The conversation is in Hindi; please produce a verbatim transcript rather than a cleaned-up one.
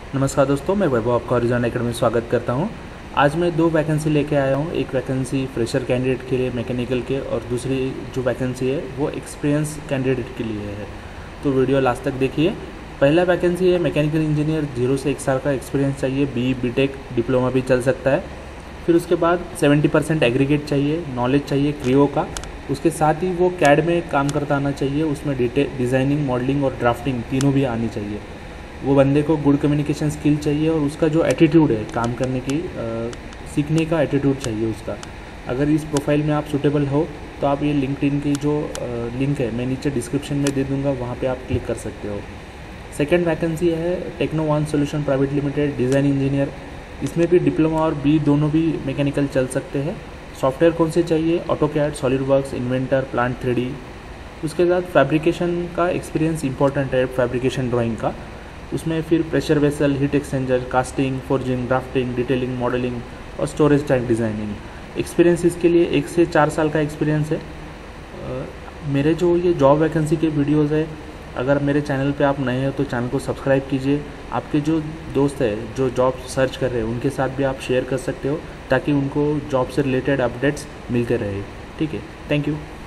नमस्कार दोस्तों, मैं वैभव आपका हॉरिजॉन एकेडमी में स्वागत करता हूं। आज मैं दो वैकेंसी लेके आया हूं। एक वैकेंसी फ्रेशर कैंडिडेट के लिए मैकेनिकल के, और दूसरी जो वैकेंसी है वो एक्सपीरियंस कैंडिडेट के लिए है। तो वीडियो लास्ट तक देखिए। पहला वैकेंसी है मैकेनिकल इंजीनियर, जीरो से एक साल का एक्सपीरियंस चाहिए। बी बीटेक डिप्लोमा भी चल सकता है। फिर उसके बाद सेवेंटी परसेंट एग्रीगेट चाहिए, नॉलेज चाहिए क्रियो का। उसके साथ ही वो कैड में काम करता आना चाहिए। उसमें डिटे डिज़ाइनिंग, मॉडलिंग और ड्राफ्टिंग तीनों भी आनी चाहिए। वो बंदे को गुड कम्युनिकेशन स्किल चाहिए, और उसका जो एटीट्यूड है काम करने की, आ, सीखने का एटीट्यूड चाहिए उसका। अगर इस प्रोफाइल में आप सूटेबल हो तो आप ये लिंक्डइन की जो आ, लिंक है मैं नीचे डिस्क्रिप्शन में दे दूंगा, वहाँ पे आप क्लिक कर सकते हो। सेकंड वैकेंसी है techno one solution private limited, design engineer. इसमें भी डिप्लोमा और बी दोनों भी मैकेनिकल चल सकते हैं। सॉफ्टवेयर कौन से चाहिए? AutoCAD, SolidWorks, Inventor, plant three D. उसके साथ फैब्रिकेशन का एक्सपीरियंस इंपॉर्टेंट है, फैब्रिकेशन ड्राइंग का। उसमें फिर pressure vessel, heat exchanger, casting, forging, drafting, detailing, modelling और स्टोरेज टैंक डिज़ाइनिंग। एक्सपीरियंस इसके लिए एक से चार साल का एक्सपीरियंस है। अ, मेरे जो ये जॉब वैकेंसी के वीडियोज़ है, अगर मेरे चैनल पे आप नए हो तो चैनल को सब्सक्राइब कीजिए। आपके जो दोस्त है जो जॉब सर्च कर रहे हैं उनके साथ भी आप शेयर कर सकते हो, ताकि उनको जॉब से रिलेटेड अपडेट्स मिलते रहे। ठीक है, थैंक यू।